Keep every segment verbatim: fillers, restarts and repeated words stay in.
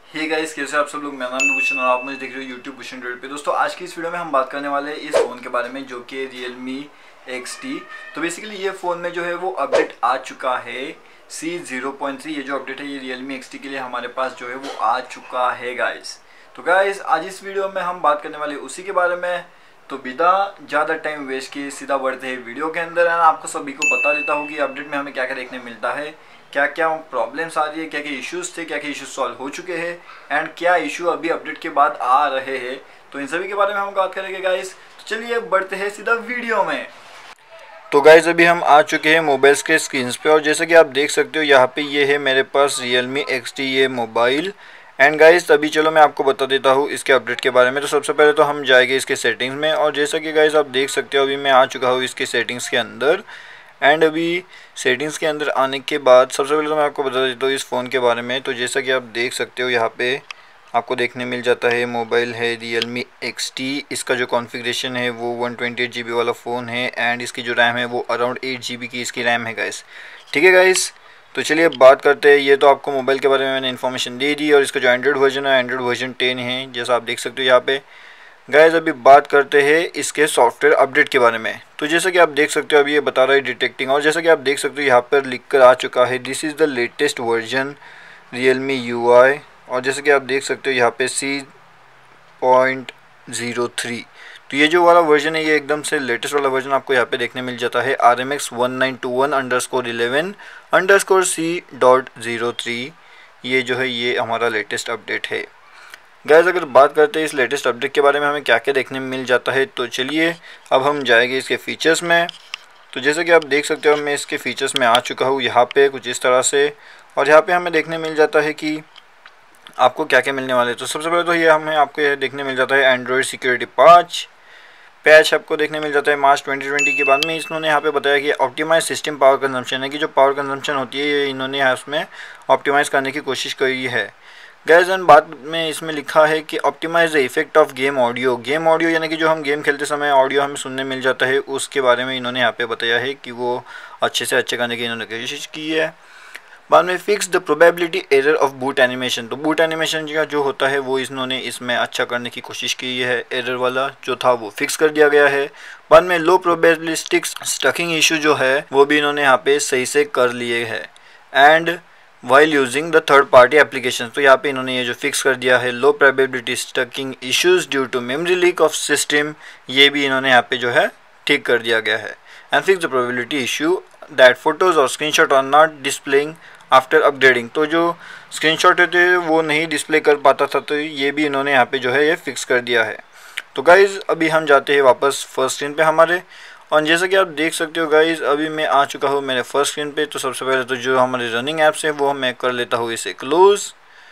Hey guys, कैसे आप सब लोग। मेरा नाम है भूषण और आप मुझे देख रहे हो यूट्यूब भूषण पे। दोस्तों, आज की इस वीडियो में हम बात करने वाले हैं इस फ़ोन के बारे में, जो कि Realme एक्स टी। तो बेसिकली ये फ़ोन में जो है वो अपडेट आ चुका है सी ज़ीरो पॉइंट थ्री। ये जो अपडेट है ये Realme एक्स टी के लिए हमारे पास जो है वो आ चुका है गाइस। तो गाइस, आज इस वीडियो में हम बात करने वाले उसी के बारे में। तो बिना ज़्यादा टाइम वेस्ट किए सीधा बढ़ते हैं वीडियो के अंदर। एंड आपको सभी को बता देता हूँ कि अपडेट में हमें क्या क्या देखने मिलता है, क्या क्या प्रॉब्लम्स आ रही है, क्या क्या इश्यूज थे, क्या क्या इश्यूज सॉल्व हो चुके हैं एंड क्या इशू अभी अपडेट के बाद आ रहे हैं। तो इन सभी के बारे में हम बात करेंगे गाइस। तो चलिए बढ़ते हैं सीधा वीडियो में। तो गाइस, अभी हम आ चुके हैं मोबाइल्स के स्क्रीन पे और जैसा कि आप देख सकते हो यहाँ पे ये है मेरे पास Realme एक्स टी ये मोबाइल। एंड गाइस, अभी चलो मैं आपको बता देता हूँ इसके अपडेट के बारे में। तो सबसे पहले तो हम जाएंगे इसके सेटिंग्स में और जैसा कि गाइस आप देख सकते हो अभी मैं आ चुका हूँ इसके सेटिंग्स के अंदर। एंड अभी सेटिंग्स के अंदर आने के बाद सबसे पहले तो मैं आपको बता देता हूँ इस फ़ोन के बारे में। तो जैसा कि आप देख सकते हो यहाँ पे आपको देखने मिल जाता है मोबाइल है Realme एक्स टी। इसका जो कॉन्फ़िगरेशन है वो one twenty eight G B वाला फ़ोन है एंड इसकी जो रैम है वो अराउंड एट जी बी की इसकी रैम है गाइस। ठीक है गाइस, तो चलिए बात करते हैं। ये तो आपको मोबाइल के बारे में मैंने इन्फॉर्मेशन दे दी और इसका जो एंड्रॉइड वर्जन है एंड्रॉइड वर्जन टेन है, जैसा आप देख सकते हो यहाँ पे। गाइस, अभी बात करते हैं इसके सॉफ्टवेयर अपडेट के बारे में। तो जैसा कि आप देख सकते हो अभी ये बता रहा है डिटेक्टिंग, और जैसा कि आप देख सकते हो यहाँ पर लिख कर आ चुका है this is the latest version Realme U I. और जैसे कि आप देख सकते हो यहाँ पे सी पॉइंट ज़ीरो थ्री। तो ये जो वाला वर्जन है ये एकदम से लेटेस्ट वाला वर्जन आपको यहाँ पे देखने मिल जाता है R M X one nine two one underscore eleven underscore C dot zero three. ये जो है ये हमारा लेटेस्ट अपडेट है गाइस। अगर बात करते हैं इस लेटेस्ट अपडेट के बारे में हमें क्या क्या देखने में मिल जाता है, तो चलिए अब हम जाएंगे इसके फीचर्स में। तो जैसे कि आप देख सकते हो मैं इसके फीचर्स में आ चुका हूँ यहाँ पे कुछ इस तरह से। और यहाँ पे हमें देखने मिल जाता है कि आपको क्या क्या मिलने वाले। तो सबसे पहले तो ये हमें आपको यह देखने मिल जाता है एंड्रॉयड सिक्योरिटी पाँच पैच आपको देखने मिल जाता है मार्च ट्वेंटी ट्वेंटी के बाद में। इन्होंने यहाँ पे बताया कि ऑप्टिमाइज सिस्टम पावर कंजम्पशन है, कि जो पावर कंजम्पशन होती है ये इन्होंने यहाँ उसमें ऑप्टिमाइज करने की कोशिश करी है गाइस। एंड बाद में इसमें लिखा है कि optimize the effect of game audio. Game audio यानी कि जो हम गेम खेलते समय ऑडियो हमें सुनने मिल जाता है, उसके बारे में इन्होंने यहाँ पे बताया है कि वो अच्छे से अच्छे करने की इन्होंने कोशिश की है। बाद में fix the probability error of boot animation. तो बूट एनिमेशन का जो होता है वो इन्होंने इसमें अच्छा करने की कोशिश की है, एरर वाला जो था वो फिक्स कर दिया गया है। बाद में लो प्रोबेबिलिस्टिक स्टकिंग इशू जो है वो भी इन्होंने यहाँ पे सही से कर लिए है। And while using the third party application, तो यहाँ पे इन्होंने ये जो फिक्स कर दिया है low probability sticking issues due to memory leak of system, ये भी इन्होंने यहाँ पे जो है ठीक कर दिया गया है। And fix the probability issue that photos और screenshot are not displaying after upgrading. तो जो स्क्रीनशॉट होते हैं वो नहीं डिस्प्ले कर पाता था, तो ये भी इन्होंने यहाँ पे जो है ये फिक्स कर दिया है। तो गाइज़ अभी हम जाते हैं वापस फर्स्ट स्क्रीन पे हमारे। और जैसा कि आप देख सकते हो गाइज़ अभी मैं आ चुका हूँ मेरे फर्स्ट स्क्रीन पे। तो सबसे पहले तो जो हमारे रनिंग ऐप्स हैं वो मैं कर लेता हूँ इसे क्लोज़।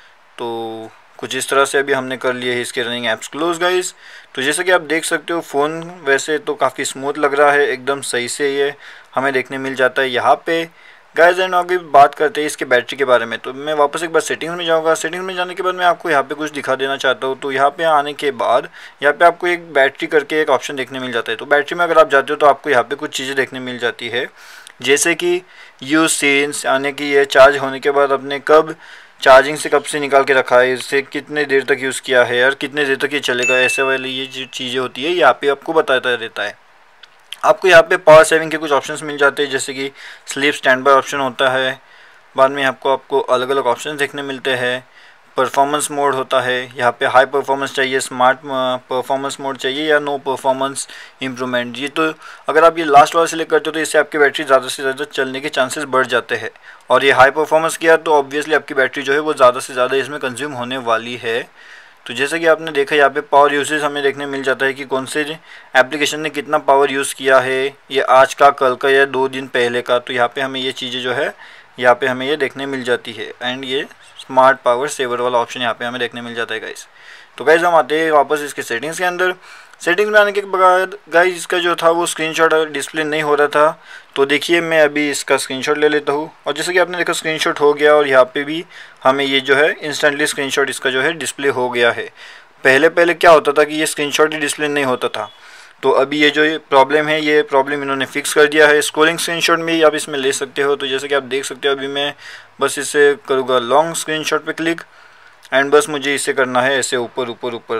तो कुछ इस तरह से अभी हमने कर लिए है इसके रनिंग ऐप्स क्लोज़ गाइज़। तो जैसा कि आप देख सकते हो फ़ोन वैसे तो काफ़ी स्मूथ लग रहा है, एकदम सही से ये हमें देखने मिल जाता है यहाँ पे गाइस। एंड आगे बात करते हैं इसके बैटरी के बारे में। तो मैं वापस एक बार सेटिंग्स में जाऊंगा। सेटिंग्स में जाने के बाद मैं आपको यहाँ पे कुछ दिखा देना चाहता हूँ। तो यहाँ पे आने के बाद यहाँ पे आपको एक बैटरी करके एक ऑप्शन देखने मिल जाता है। तो बैटरी में अगर आप जाते हो तो आपको यहाँ पे कुछ चीज़ें देखने मिल जाती है, जैसे कि यूज सीन्स, यानी कि ये चार्ज होने के बाद अपने कब चार्जिंग से कब से निकाल के रखा है, इससे कितने देर तक यूज़ किया है और कितने देर तक ये चलेगा, ऐसे वाली ये जो चीज़ें होती है यहाँ पे आपको बताता रहता है। आपको यहाँ पे पावर सेविंग के कुछ ऑप्शंस मिल जाते हैं, जैसे कि स्लीप स्टैंड बाय ऑप्शन होता है। बाद में आपको आपको अलग अलग ऑप्शंस देखने मिलते हैं। परफॉर्मेंस मोड होता है, यहाँ पे हाई परफॉर्मेंस चाहिए, स्मार्ट परफॉर्मेंस मोड चाहिए या नो परफॉर्मेंस इम्प्रूवमेंट। ये तो अगर आप ये लास्ट वाला सिलेक्ट करते हो तो इससे आपकी बैटरी ज़्यादा से ज़्यादा चलने के चांसेस बढ़ जाते हैं। और ये हाई परफॉर्मेंस किया तो ऑब्वियसली आपकी बैटरी जो है वो ज़्यादा से ज़्यादा इसमें कंज्यूम होने वाली है। तो जैसे कि आपने देखा यहाँ पे पावर यूसेज हमें देखने मिल जाता है कि कौन से एप्लीकेशन ने कितना पावर यूज़ किया है, ये आज का, कल का या दो दिन पहले का। तो यहाँ पे हमें ये चीज़ें जो है यहाँ पे हमें ये देखने मिल जाती है। एंड ये स्मार्ट पावर सेवर वाला ऑप्शन यहाँ पे हमें देखने मिल जाता है गाइस। तो गाइस हम आते हैं वापस इसके सेटिंग्स के अंदर। सेटिंग्स में आने के बाद गाइस इसका जो था वो स्क्रीनशॉट डिस्प्ले नहीं हो रहा था। तो देखिए मैं अभी इसका स्क्रीनशॉट ले लेता हूँ और जैसे कि आपने देखा स्क्रीनशॉट हो गया और यहाँ पे भी हमें ये जो है इंस्टेंटली स्क्रीनशॉट इसका जो है डिस्प्ले हो गया है। पहले पहले क्या होता था कि ये स्क्रीनशॉट ही डिस्प्ले नहीं होता था। तो अभी ये जो प्रॉब्लम है ये प्रॉब्लम इन्होंने फिक्स कर दिया है। स्क्रोलिंग स्क्रीनशॉट में ही आप इसमें ले सकते हो। तो जैसे कि आप देख सकते हो अभी मैं बस इसे करूँगा लॉन्ग स्क्रीनशॉट पे क्लिक एंड बस मुझे इसे करना है ऐसे ऊपर ऊपर ऊपर।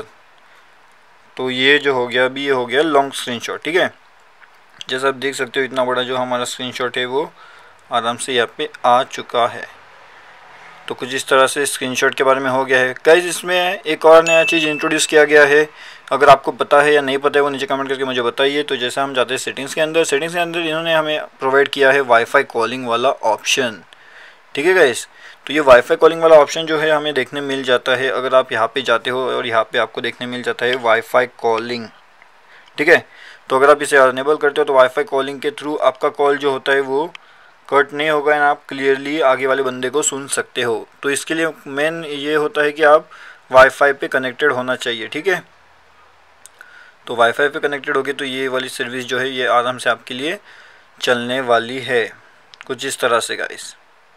तो ये जो हो गया अभी, ये हो गया लॉन्ग स्क्रीनशॉट, ठीक है। जैसा आप देख सकते हो इतना बड़ा जो हमारा स्क्रीनशॉट है वो आराम से यहाँ पे आ चुका है। तो कुछ इस तरह से स्क्रीनशॉट के बारे में हो गया है गाइस। इसमें एक और नया चीज़ इंट्रोड्यूस किया गया है, अगर आपको पता है या नहीं पता है वो नीचे कमेंट करके मुझे बताइए। तो जैसे हम जाते हैं सेटिंग्स के अंदर, सेटिंग्स के अंदर इन्होंने हमें प्रोवाइड किया है वाईफाई कॉलिंग वाला ऑप्शन, ठीक है गाइस। तो ये वाईफाई कॉलिंग वाला ऑप्शन जो है हमें देखने मिल जाता है अगर आप यहाँ पे जाते हो, और यहाँ पे आपको देखने मिल जाता है वाईफाई कॉलिंग, ठीक है। तो अगर आप इसे अनेबल करते हो तो वाईफाई कॉलिंग के थ्रू आपका कॉल जो होता है वो कट नहीं होगा एंड आप क्लियरली आगे वाले बंदे को सुन सकते हो। तो इसके लिए मेन ये होता है कि आप वाईफाई पे कनेक्टेड होना चाहिए, ठीक है। तो वाईफाई पे कनेक्टेड होगे तो ये वाली सर्विस जो है ये आराम से आपके लिए चलने वाली है, कुछ इस तरह से गाइस।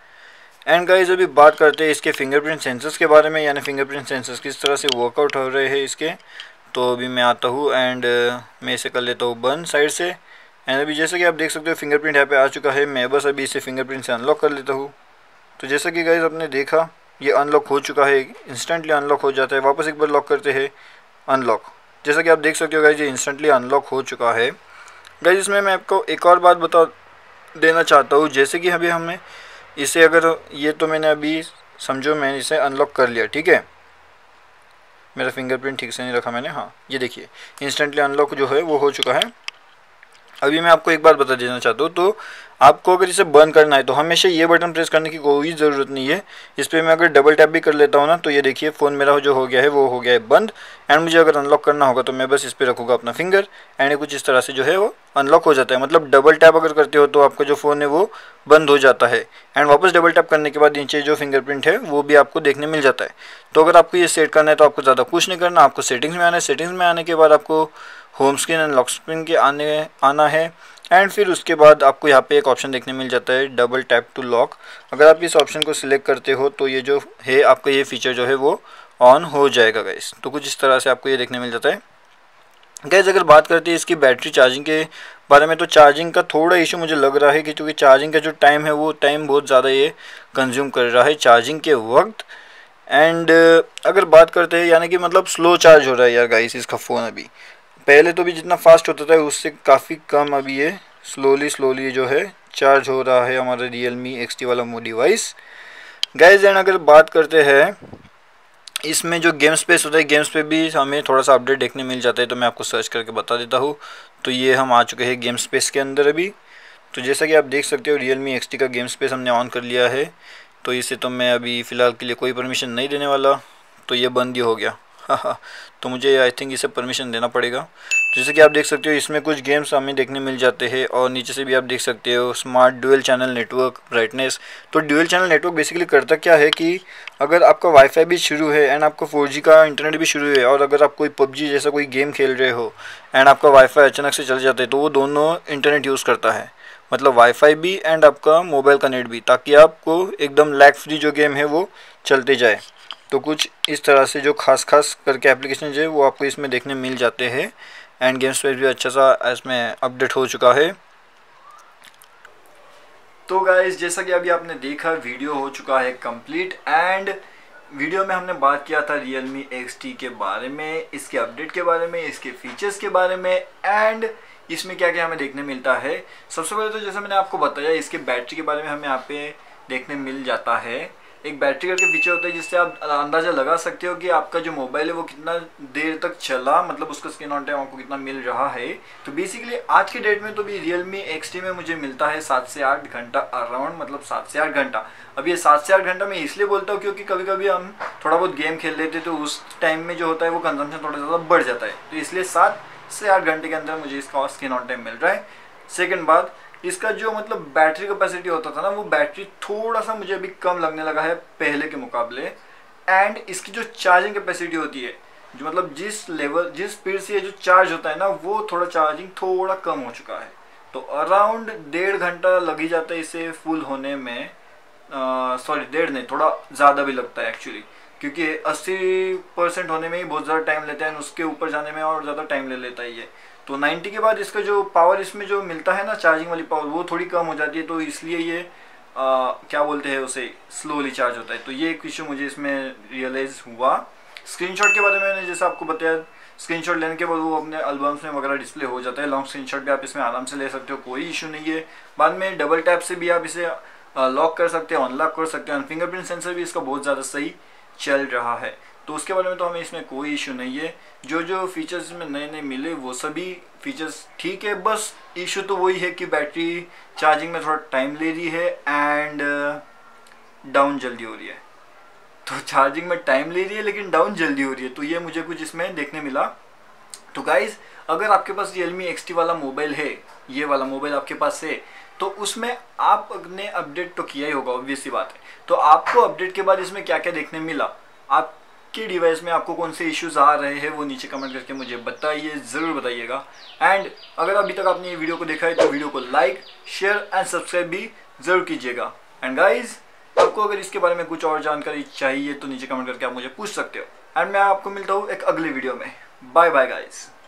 एंड गाइस अभी बात करते हैं इसके फिंगरप्रिंट सेंसर्स के बारे में, यानी फिंगरप्रिंट सेंसर्स किस तरह से वर्कआउट हो रहे हैं इसके। तो अभी मैं आता हूँ एंड मैं इसे कर लेता हूँ बंद साइड से। एंड अभी जैसा कि आप देख सकते हो फिंगरप्रिंट यहाँ पे आ चुका है। मैं बस अभी इसे फिंगरप्रिंट से अनलॉक कर लेता हूँ। तो जैसा कि गाइस आपने देखा ये अनलॉक हो चुका है, इंस्टेंटली अनलॉक हो जाता है। वापस एक बार लॉक करते हैं, अनलॉक। जैसा कि आप देख सकते हो गाइस ये इंस्टेंटली अनलॉक हो चुका है। गाइस इसमें मैं आपको एक और बात बता देना चाहता हूँ, जैसे कि अभी हमें इसे अगर ये तो मैंने अभी समझो मैंने इसे अनलॉक कर लिया, ठीक है। मेरा फिंगरप्रिंट ठीक से नहीं रखा मैंने, हाँ ये देखिए इंस्टेंटली अनलॉक जो है वो हो चुका है। अभी मैं आपको एक बात बता देना चाहता हूँ, तो आपको अगर इसे बंद करना है तो हमेशा ये बटन प्रेस करने की कोई ज़रूरत नहीं है। इस पर मैं अगर डबल टैप भी कर लेता हूँ ना तो ये देखिए फ़ोन मेरा जो हो गया है वो हो गया है बंद। एंड मुझे अगर अनलॉक करना होगा तो मैं बस इस पर रखूँगा अपना फिंगर एंड कुछ इस तरह से जो है वो अनलॉक हो जाता है। मतलब डबल टैप अगर करते हो तो आपका जो फ़ोन है वो बंद हो जाता है एंड वापस डबल टैप करने के बाद नीचे जो फिंगरप्रिंट है वो भी आपको देखने मिल जाता है। तो अगर आपको ये सेट करना है तो आपको ज़्यादा कुछ नहीं करना, आपको सेटिंग्स में आना है। सेटिंग्स में आने के बाद आपको home screen and lock screen के आने आना है एंड फिर उसके बाद आपको यहाँ पे एक ऑप्शन देखने मिल जाता है डबल टैप टू लॉक। अगर आप इस ऑप्शन को सिलेक्ट करते हो तो ये जो है आपका ये फीचर जो है वो ऑन हो जाएगा गाइस। तो कुछ इस तरह से आपको ये देखने मिल जाता है गाइस। अगर बात करते हैं इसकी बैटरी चार्जिंग के बारे में तो चार्जिंग का थोड़ा इशू मुझे लग रहा है कि क्योंकि चार्जिंग का जो टाइम है वो टाइम बहुत ज़्यादा ये कंज्यूम कर रहा है चार्जिंग के वक्त। एंड अगर बात करते हैं यानी कि मतलब स्लो चार्ज हो रहा है यार गाइस इसका फ़ोन। अभी पहले तो भी जितना फास्ट होता था उससे काफ़ी कम अभी ये स्लोली स्लोली जो है चार्ज हो रहा है हमारा Realme एक्स टी वाला डिवाइस गाइस। एंड अगर बात करते हैं इसमें जो गेम स्पेस होता है, गेम्स पे भी हमें थोड़ा सा अपडेट देखने मिल जाता है। तो मैं आपको सर्च करके बता देता हूँ। तो ये हम आ चुके हैं गेम स्पेस के अंदर अभी। तो जैसा कि आप देख सकते हो Realme एक्स टी का गेम स्पेस हमने ऑन कर लिया है। तो इसे तो मैं अभी फ़िलहाल के लिए कोई परमिशन नहीं देने वाला, तो ये बंद ही हो गया। तो मुझे आई थिंक इसे परमिशन देना पड़ेगा। जैसे कि आप देख सकते हो इसमें कुछ गेम्स हमें देखने मिल जाते हैं और नीचे से भी आप देख सकते हो smart dual channel network brightness. तो ड्यूअल चैनल नेटवर्क बेसिकली करता क्या है कि अगर आपका वाईफाई भी शुरू है एंड आपका फोर जी का इंटरनेट भी शुरू है और अगर आप कोई पबजी जैसा कोई गेम खेल रहे हो एंड आपका वाईफाई अचानक से चल जाता है तो वो दोनों इंटरनेट यूज़ करता है, मतलब वाईफाई भी एंड आपका मोबाइल का नेट भी, ताकि आपको एकदम लैग फ्री जो गेम है वो चलते जाए। तो कुछ इस तरह से जो खास खास करके एप्लीकेशन जो है वो आपको इसमें देखने मिल जाते हैं एंड गेम स्पेस भी अच्छा सा इसमें अपडेट हो चुका है। तो गाइस जैसा कि अभी आपने देखा वीडियो हो चुका है कंप्लीट एंड वीडियो में हमने बात किया था Realme एक्स टी के बारे में, इसके अपडेट के बारे में, इसके फीचर्स के बारे में एंड इसमें क्या क्या हमें देखने मिलता है। सबसे पहले तो जैसे मैंने आपको बताया इसके बैटरी के बारे में हमें यहाँ पे देखने मिल जाता है। एक बैटरी करके फीचर होता है जिससे आप अंदाज़ा लगा सकते हो कि आपका जो मोबाइल है वो कितना देर तक चला, मतलब उसका स्क्रीन ऑन टाइम आपको कितना मिल रहा है। तो बेसिकली आज के डेट में तो भी Realme एक्स टी में मुझे मिलता है सात से आठ घंटा अराउंड, मतलब सात से आठ घंटा। अब ये सात से आठ घंटा मैं इसलिए बोलता हूँ क्योंकि कभी कभी हम थोड़ा बहुत गेम खेल लेते हैं तो उस टाइम में जो होता है वो कंजम्पशन थोड़ा ज़्यादा बढ़ जाता है, तो इसलिए सात से आठ घंटे के अंदर मुझे इसका स्क्रीन ऑन टाइम मिल रहा है। सेकेंड बात, इसका जो मतलब बैटरी कैपेसिटी होता था ना वो बैटरी थोड़ा सा मुझे अभी कम लगने लगा है पहले के मुकाबले। एंड इसकी जो चार्जिंग कैपेसिटी होती है, जो मतलब जिस लेवल जिस स्पीड से ये जो चार्ज होता है ना वो थोड़ा चार्जिंग थोड़ा कम हो चुका है। तो अराउंड डेढ़ घंटा लग ही जाता है इसे फुल होने में, सॉरी डेढ़ नहीं थोड़ा ज़्यादा भी लगता है एक्चुअली, क्योंकि अस्सी परसेंट होने में ही बहुत ज़्यादा टाइम लेता है, उसके ऊपर जाने में और ज़्यादा टाइम ले लेता है ये। तो नब्बे के बाद इसका जो पावर इसमें जो मिलता है ना चार्जिंग वाली पावर वो थोड़ी कम हो जाती है, तो इसलिए ये आ, क्या बोलते हैं उसे, स्लोली चार्ज होता है। तो ये एक इशू मुझे इसमें रियलाइज़ हुआ। स्क्रीनशॉट के बारे में मैंने जैसे आपको बताया, स्क्रीनशॉट लेने के बाद वो अपने एल्बम्स में वगैरह डिस्प्ले हो जाता है। लॉन्ग स्क्रीनशॉट भी आप इसमें आराम से ले सकते हो, कोई इशू नहीं है। बाद में डबल टैप से भी आप इसे लॉक कर सकते हैं, अनलॉक कर सकते हैं। फिंगरप्रिंट सेंसर भी इसका बहुत ज़्यादा सही चल रहा है, तो उसके बारे में तो हमें इसमें कोई इशू नहीं है। जो जो फीचर्स में नए नए मिले वो सभी फीचर्स ठीक है। बस इशू तो वही है कि बैटरी चार्जिंग में थोड़ा टाइम ले रही है एंड डाउन जल्दी हो रही है। तो चार्जिंग में टाइम ले रही है लेकिन डाउन जल्दी हो रही है, तो ये मुझे कुछ इसमें देखने मिला। तो गाइज अगर आपके पास Realme एक्स टी वाला मोबाइल है, ये वाला मोबाइल आपके पास है, तो उसमें आपने अपडेट तो किया ही होगा, ऑब्वियस सी बात है। तो आपको अपडेट के बाद इसमें क्या क्या देखने मिला, आपके डिवाइस में आपको कौन से इश्यूज आ रहे हैं, वो नीचे कमेंट करके मुझे बताइए, ज़रूर बताइएगा। एंड अगर अभी तक आपने ये वीडियो को देखा है तो वीडियो को लाइक, शेयर एंड सब्सक्राइब भी ज़रूर कीजिएगा। एंड गाइज आपको अगर इसके बारे में कुछ और जानकारी चाहिए तो नीचे कमेंट करके आप मुझे पूछ सकते हो। एंड मैं आपको मिलता हूँ एक अगले वीडियो में। Bye bye guys.